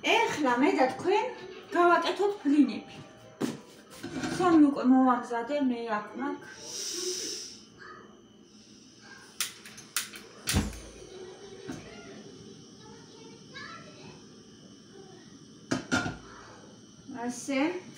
ეხლა მე და თქვენ გავაკეთოთ ბლინები. სამი უკვე მოვამზადე, მე აქ მაქვს. ასე.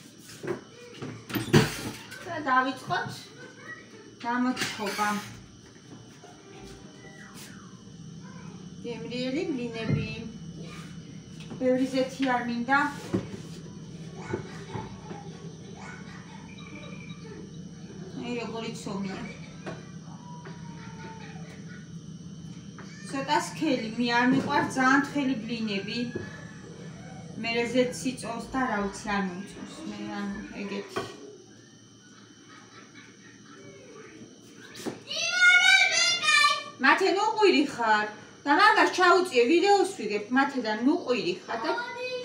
და დავიწყოთ გამოცხობა. გემრიელი ბლინები. ბევრი ზეთი არ მინდა. აი როგორი ცომია. ცოტა სქელი, მე არ მიყვარს ძალიან თხელი ბლინები. მე ზეთ სიწოვს და რა ვიცი არ მომწონს. მე ანუ ეგეთი. მათე ნუყვირი ხარ და მაგას ჩაუწიე ვიდეოს ვიგებ მათედან ნუყვირი ხარ და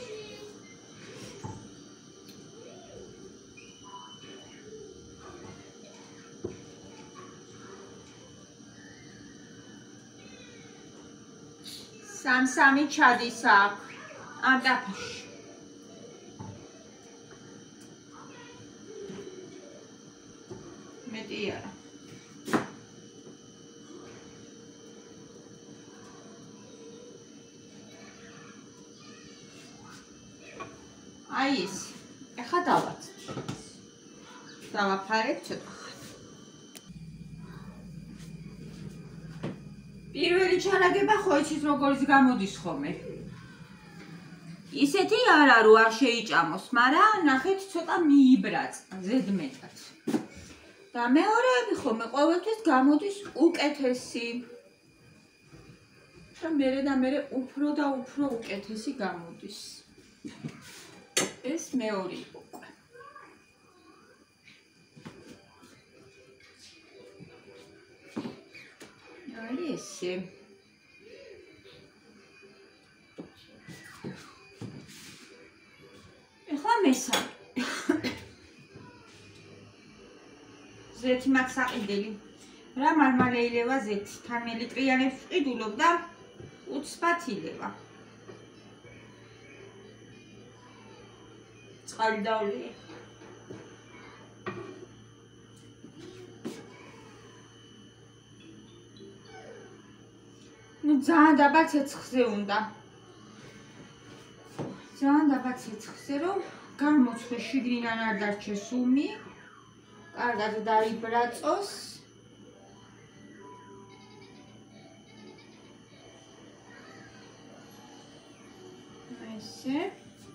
სამსამი ჩადის აქ ამ დაფაში. მეტი არა. აი ეს. ახლა დავაცდით. დავაფარებ ცოტა. პირველი ჩანაგება ხო იცით როგორიც გამოდის ხოლმე. ისეთი არა რომ არ შეიჭამოს, მაგრამ ნახეთ ცოტა მიიბრაწყა ზედმეტად. და მეორეები ხოლმე ყოველთვის გამოდის უკეთესი. და მერე უფრო და უფრო უკეთესი გამოდის. ეს მეორე უკვე. აი ესე. ეხლა მესამე. ზეთი მაქვს საყიდელი. რა მარმალე ილევა ზეთი. თან მე ლიტრიანებს ვყიდულობ და უცბად ილევა. წყალი დავლიე. ნუ ძალიან დაბალ ცეცხლზე უნდა. ძალიან დაბალ ცეცხლზე რომ გამოცვე შიგნიდან არ დარჩეს უმი. კარგად დაიბრაწოს. ესე.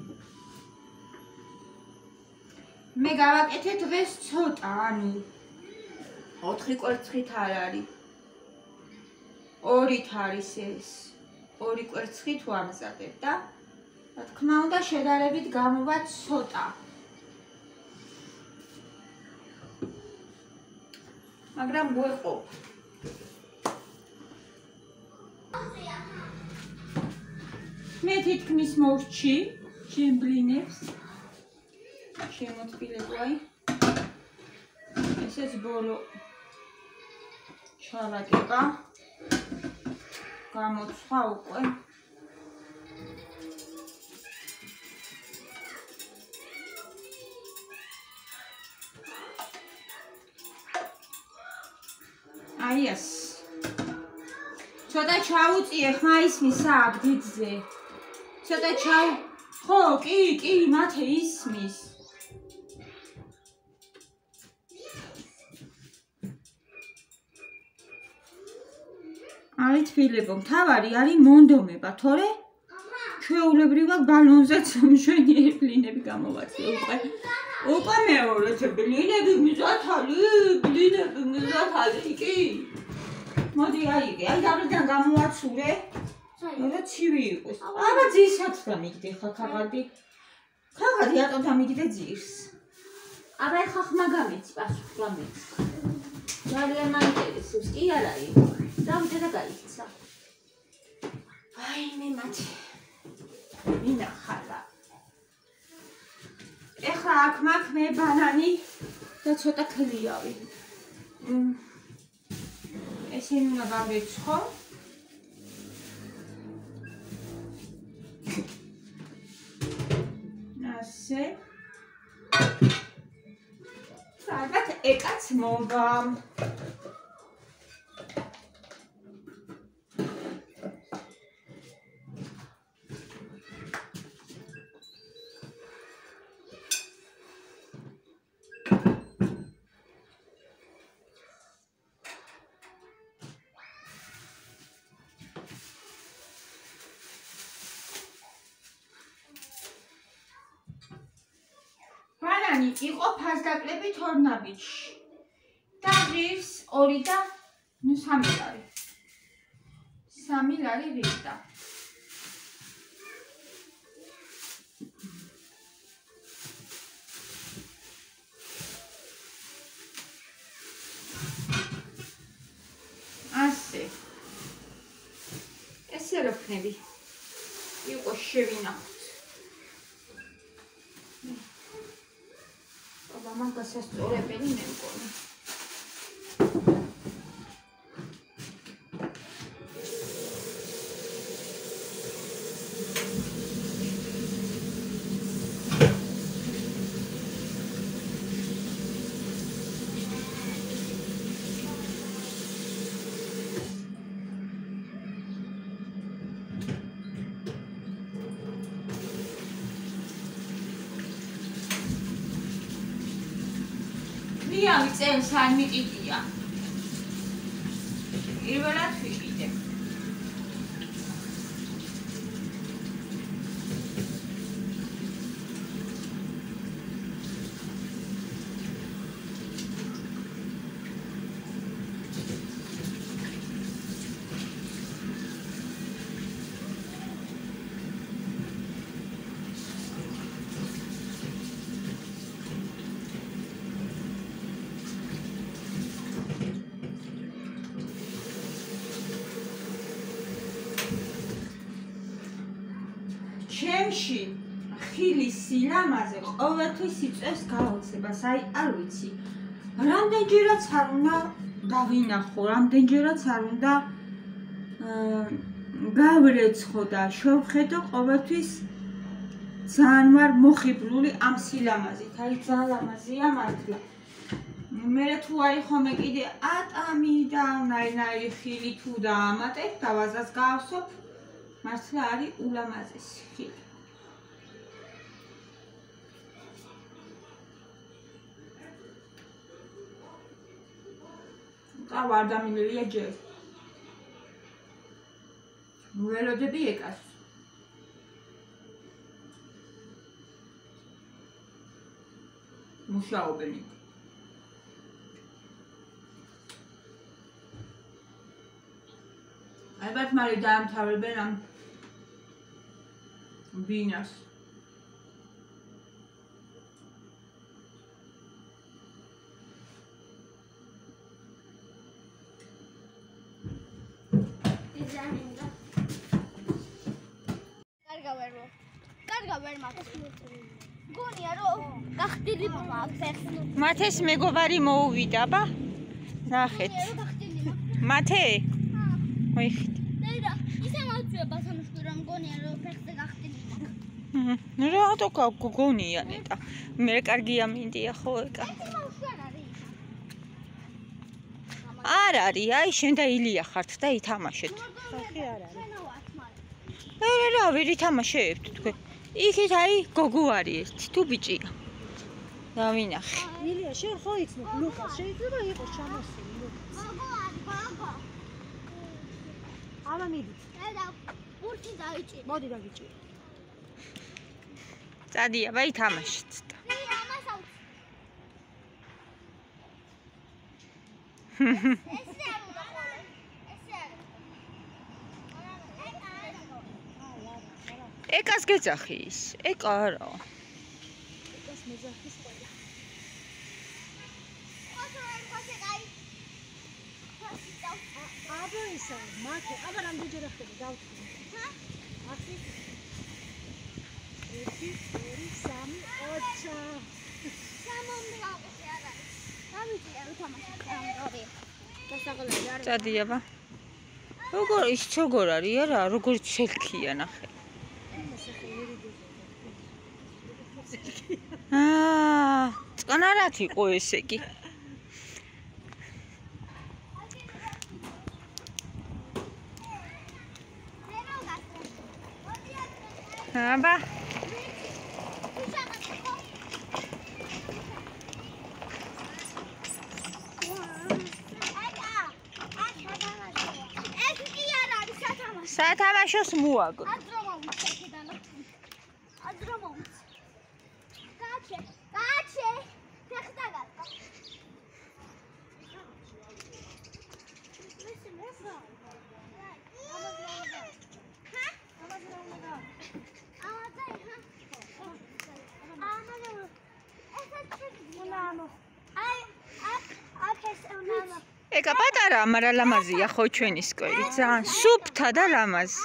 მე გავაკეთე დღეს ცოტა, ანუ 4 კვერცხით არ არის. 2-ით არის ეს. 2 კვერცხით ვამზადებ და რა თქმა უნდა შედარებით გამოვა ცოტა. მაგრამ გვეყო. მე თითქმის მოვჭი ჩემ ბლინებს. შემოთბილებ აი. ესეც ბოლო ჩავაგება. გამოცხვა უკვე. აი ეს. ცოტა ჩაუწიე ხმა ისმის აქ დიდზე. ცოტა ხო, კი, მათე ისმის. აი თბილებო, მთავარი არის მონდომება, თორე ჩვეულებრივად ბალონზეც მშვენიერი ბლინები გამოვაწყე უკვე. უკვე მეორეთ ბლინები მზათალი, კი. მოდი აიგე, აი დაბლიდან გამოვაცურე. რა ცივი იყოს. აბა ძირსაც დამიგდე ხა ქაღალდი. ქაღალდი რატომ დამიგდე ძირს? აბა ეხა ხმა გამეცი, პასუხი გამეცი. ძალიან მაინტერესებს, კი არა იყო. დავიდე და გაიქცა. ვაიმე მათი. მინახალა. ეხლა აქ მაქვს მე ბანანი და ცოტა ქლიავი. ესენი უნდა გავეცხო. ისე. სადაც ეკაც მოვა. ბანანი იყო ფასდაკლებით 2 ნაბიჯში. და ღირს 2 და 3 ლარი. 3 ლარი ღირდა. ასე. ესე რა ხნები. იყო შევინახოთ. Manga სასწორებელი მე მგონი. Ia, წელს არ მიყიდია. პირველად ვიყიდე. ჩემში ხილის სილამაზე ყოველთვის იწევს გაოცებას, აი არ ვიცი. რამდენჯერაც არ უნდა დავინახო, რამდენჯერაც არ უნდა გავრეცხო და შევხედო, ყოველთვის ძალიან ვარ მოხიბლული ამ სილამაზით, აი ძალიან ლამაზია მართლა. მე თუ არის ხომე კიდე ატამი და ნაირ-ნაირი ხილი თუ დაამატებ, დავაზას გავსვებ, მართლა არის ულამაზესი ხილი. ვარ დამილელია ჯერ. ველოდები ეკას. მუშაობენ. ალბათ მალე დაამთავრებენ ამ ბინას. მათეს მეგობარი მოუვიდა, აბა? ნახეთ. მათე? მოიხით. ისე მოვწვია სამშობლო რომ გონია რომ ფეხზე გახტილია. რატო გონია ნეტა? მე კარგია მინდია ხო ეკა. არ არის, აი შენ და ილია ხართ და ითამაშეთ. ხახი არ არის. რა ვერ ითამაშებთ თქვენ? იქით აი გოგო არის ერთი თუ ბიჭია. დავინახე. ილია შენ ხო იცნობ ლუკას შეიძლება იყოს ჩამოსული ლუკას. გოგო არის გოგო. ამა მიდით. და ბურთი დაიჭირე. მოდი დავიჭირე. წადია, ბაი თამაშით. ლია ამასაუც. ესე არ უნდა ხოლმე. ესე არ. ეკას გეძახი ის? ეკა არა. ეკას მეძახის ყველა. აბა ისა, მათე, აბა რამდენჯერ ხდება დავთქვი. ჰა? ახი. 1 2 3 4 სამომდე გავყიდე არ არის. დავიჭირე უთამაშე ამ ორი. დასაღლები არის. წადია ბა. როგორ ის როგორ არის არა, როგორ შელქია ნახე. წყნარად იყო ესე კი. აბა სათამაშოს მოაგო. ეკა პატარა, მაგრამ ლამაზია ხო ჩვენი სკოლი, ძალიან სუფთა და ლამაზი.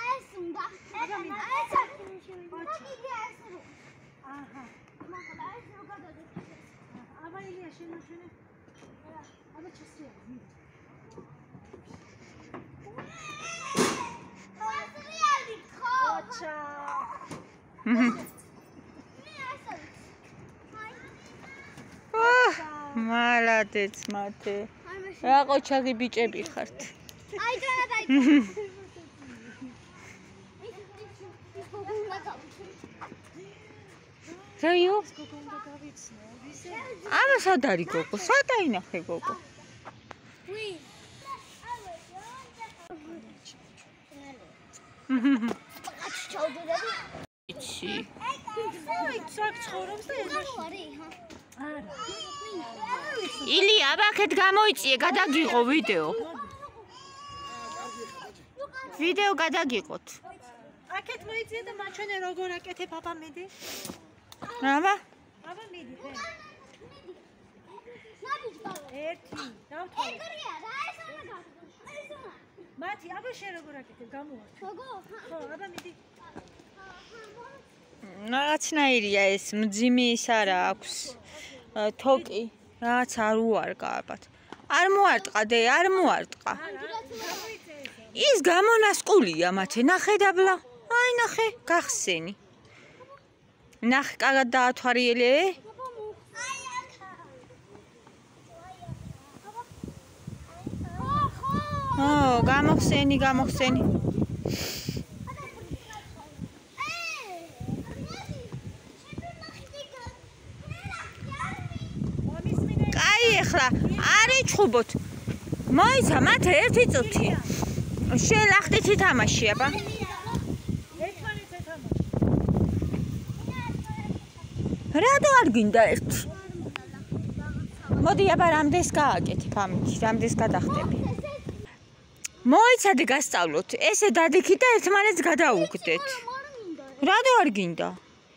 მალადეც მათე. რა ყოჩაგი ბიჭები ხართ. რაიო? ამა სად არის გოგო? სად დაინახე გოგო? იცი. ილი, აბახეთ გამოიწიე, გადაგიღო ვიდეო. ვიდეო გადაგიღოთ. აკეთ მოიწიე და მაჩვენე როგორ აკეთებ აბა მიდი. აბა? აბა მიდი. ერთი, ეგრეა რა ეს უნდა გაგო. მათი, აბა შენ როგორ აკეთებ გამოვარ. როგორ? ხო, აბა მიდი. რაღაცნაირია ეს მძიმე ის არა აქვს. თოკი, რაც არ უარგა ალბათ. არ მოარტყა დე, არ მოარტყა. ის გამონასყულია მათე, ნახე დაბლა. აი ნახე, გახსენი. ნახე, კარგად დაათვალიერე. გამოხსენი, გამოხსენი. ეხლა არ იჩხუბოთ. მოიცა მათ ერთი წუთი. შელახტით ითამაში აბა. რატო არ გინდა ერთი? მოდი აბა რამდენს გააკეთებ ამით, რამდენს გადახტები. მოიცადე გასწავლოთ. ესე დადიქით და ერთმანეთს გადაუგდეთ. რატო არ გინდა?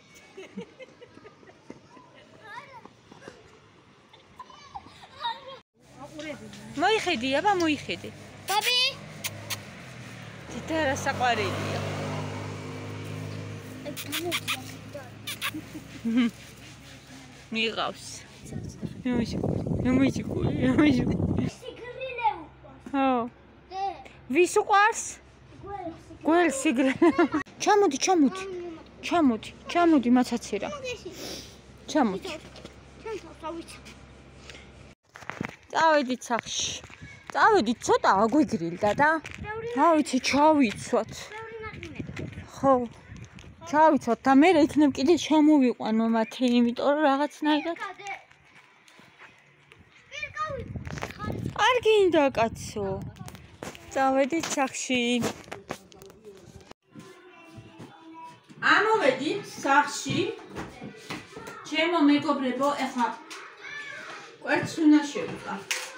მოიხედი, აბა მოიხედი. ბაბი. თითე რა საყვარელია. მიღავს. ნომიჯი. სიგრილე უყვარს. ხო. ვის უყვარს? გველს სიგრილე. ჩამოდი, მაცაცირა. ჩამოდი. წავედით სახში. წავედით ცოტა აგვიგრილდა და რა ვიცი ჩავიცვათ. ხო. ჩავიცვათ და მე იქნებ კიდე ჩამოვიყვანო მათე, იმიტომ რომ რაღაცნაირად არ გინდა კაცო. წავედით სახში. ამოვედით სახში. ჩემო მეგობრებო, ეხლა კვერცხს უნდა შევუკა.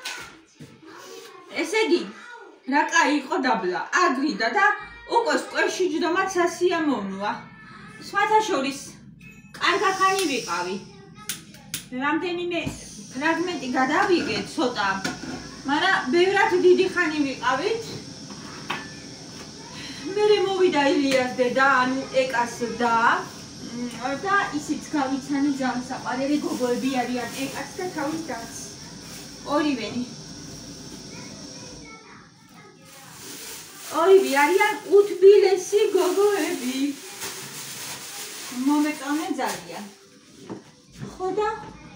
ესე იგი, რა კაი იყო დაბლა, აგრიდა და უკვე კვერში ჯდომაც სასიამოვნოა. სხვათა შორის, კარგახანი ვიყავი. რამდენიმე ფრაგმენტი გადავიგე ცოტა, მაგრამ ბევრად დიდი ხანი ვიყავით. მერე მოვიდა ილიას დედა, ანუ ეკას და ისიც გავიცანი ძალიან საყვარელი გოგოები არიან ეკაც და თავის დაც. ორივენი. ორივე არიან უთბილესი გოგოები. მომეწონენ ძალიან. ხო და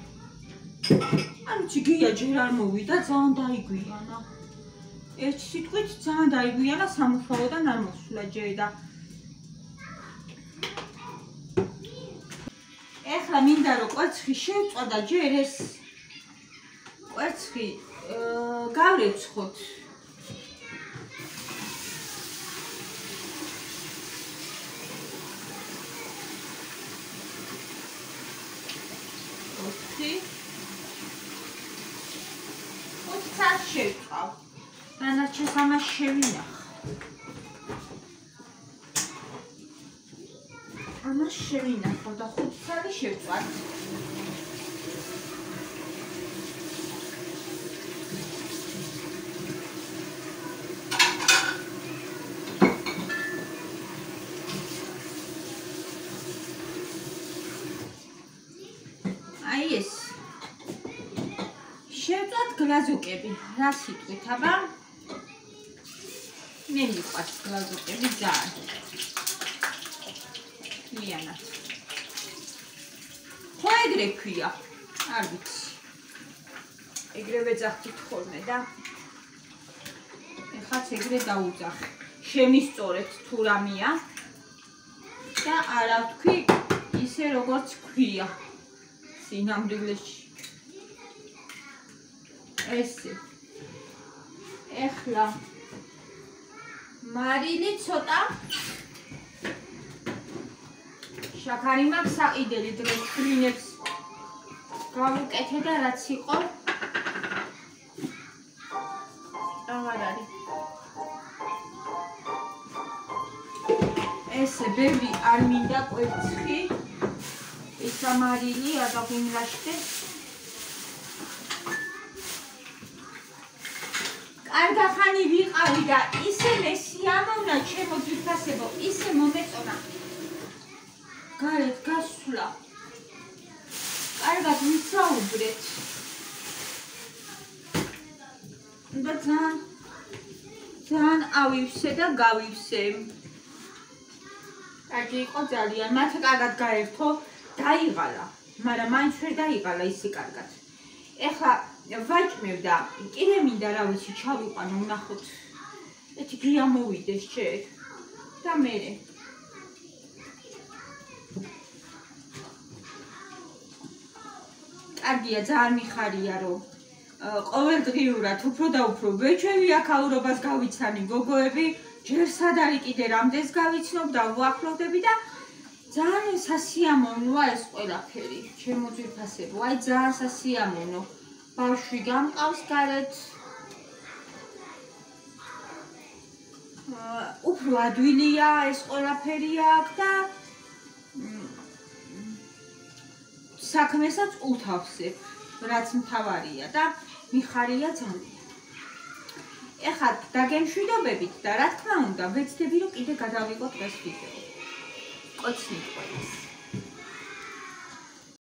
ანუ ჯიგია ჯერ არ მოვიდა, ძალიან დაიგვიანა. ერთ სიტყვით ძალიან დაიგვიანა სამუშაოდან არ მოსულა ჯერ და ეხლა მინდა რომ კვერცხი შევწვა და ჯერ ეს კვერცხი გავრეცხოთ. ოთხ შევწავ. დანარჩენს ამას შევინახ. ამას შევინახო და 5 წელი შევწვათ. აი ეს შევწვათ გლაზუკები. რა სიტყვით, აბა მე მიყვარს გლაზუკები ძალიან. მიანად. ხო ეგრე ქვია. არ ვიცი. ეგრევე ძახით ხოლმე და ეხაც ეგრე დაუძახე. შემისწორეთ თუ რამეა და არა ვთქვი ისე როგორც ქვია. სინამდვილეში. ესე. ეხლა მარილი ცოტა შაქარი მაქვს საყიდელი დღეს ფრინებს გავუკეთე და რაც იყო აღარ არის. ესე ბევრი არ მინდა კვერცხი. ისა მარილი არ დაგვიმრაშდე. კარგახანი ვიყავი და ისე მესიამოვნა ჩემო ძვირფასებო, ისე მომეწონა. გარეთ გასვლა. კარგად ვისაუბრეთ. და ძალიან ავივსე და გავივსე. კარგი იყო ძალიან. მათე კარგად გაერთო, დაიღალა. მაგრამ მაინც ვერ დაიღალა ისე კარგად. ეხლა ვაჭმევ და კიდე მინდა რა ვიცი ჩავიყვანო ვნახოთ. ეთი გია მოვიდეს ჯერ და მერე. კარგია, ძალიან მიხარია რომ ყოველდღიურად უფრო და უფრო ვეჩვევი აქაურობას გავიცანი გოგოები, ჯერ სად არის კიდე რამდენს გავიცნობ და ვუახლოვდები და ძალიან სასიამოვნოა ეს ყველაფერი, ჩემო ძვირფასებო, აი ძალიან სასიამოვნო. ბავშვი გამყავს გარეთ. უფრო ადვილია ეს ყველაფერი აქ და საქმესაც უთავსებ, რაც მთავარია და მიხარია ძალიან. ეხლა დაგემშვიდობებით და რა თქმა უნდა, ვეცდები რომ კიდე გადავიღოთ ეს ვიდეო. კოცნით ყველას.